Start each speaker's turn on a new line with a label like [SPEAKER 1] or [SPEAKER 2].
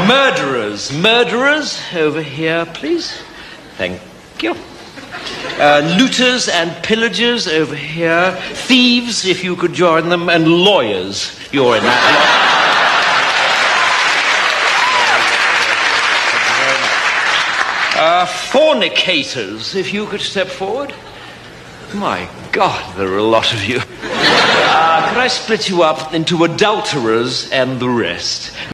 [SPEAKER 1] Murderers. Murderers, over here, please. Thank you. Looters and pillagers, over here. Thieves, if you could join them. And lawyers. You're in that lot. Fornicators, if you could step forward. My God, there are a lot of you. Could I split you up into adulterers and the rest?